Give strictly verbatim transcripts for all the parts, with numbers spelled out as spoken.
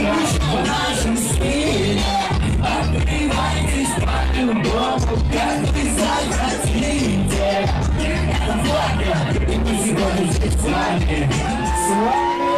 в нашем стиле. Открывайтесь по-любому, как вы захотите. Это Флага, и мы сегодня здесь с вами. С вами.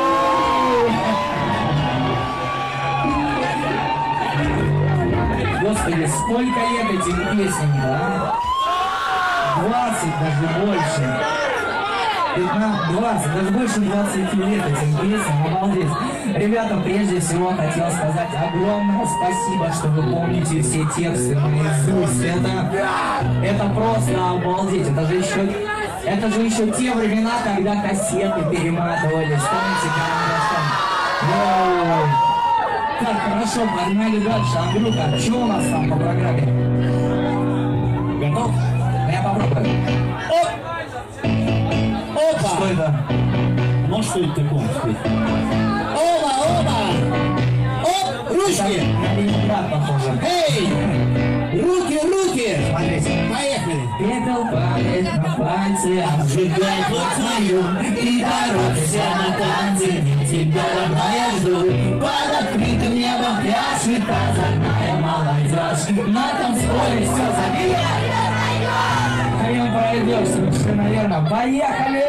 Господи, сколько лет этим песням, да? двадцать, даже больше. пятнадцать, двадцать, даже больше двадцати лет этим песням, обалдеть. Ребята, прежде всего хотел сказать огромное спасибо, что вы помните все тексты наизусть. Это, это просто обалдеть. Это же еще, это же еще те времена, когда кассеты перематывали. Вспомните, карандашом. Так, хорошо, погнали дальше. Андрюха, что у нас там по программе? Готов? Я попробую. Оп! Опа! Что это? Ну что это такое? Оба, оба! Оп! Ручки! На Ленинград похоже. Эй! Руки, руки! Смотрите. Поехали! Пепел падает на пальцы, обжигает плоть мою, и торопишься на танцы, не тебя, родная, жду. Под открытым небом пляшет озорная молодежь. На танцполе все забивает. Вдвоем пройдешь, совершенно верно. Поехали!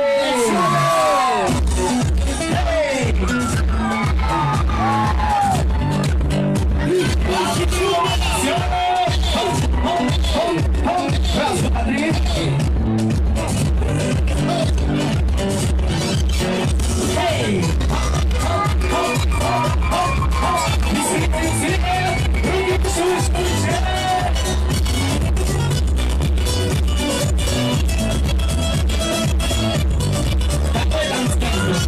Раз, два, три. Эй! Веселее, веселее! Руки выше, выше! Какой там скажешь?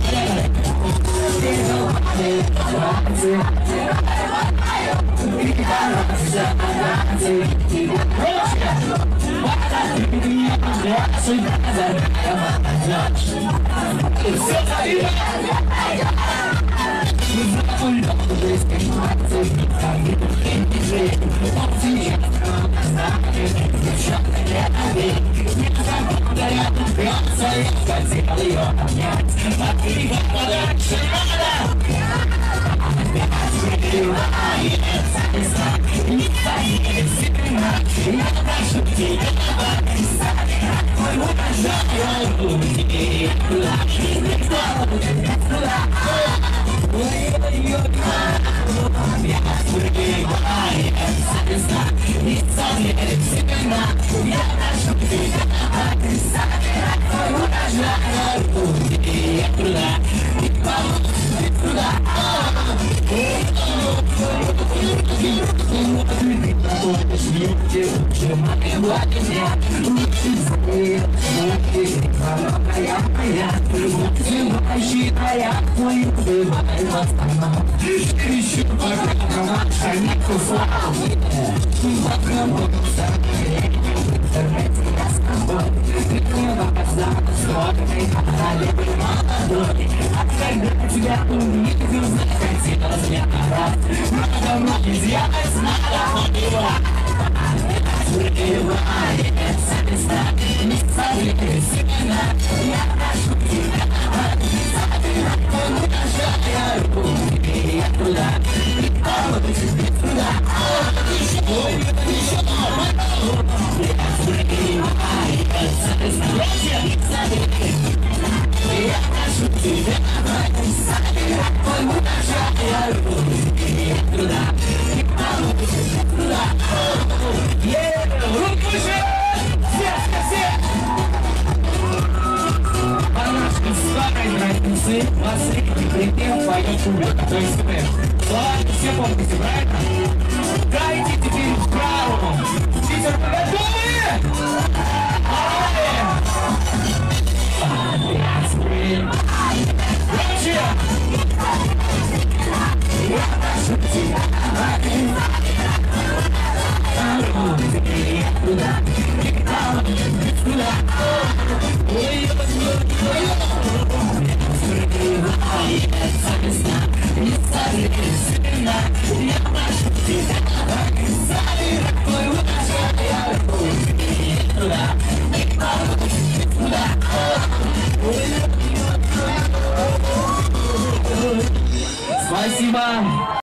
Спасибо.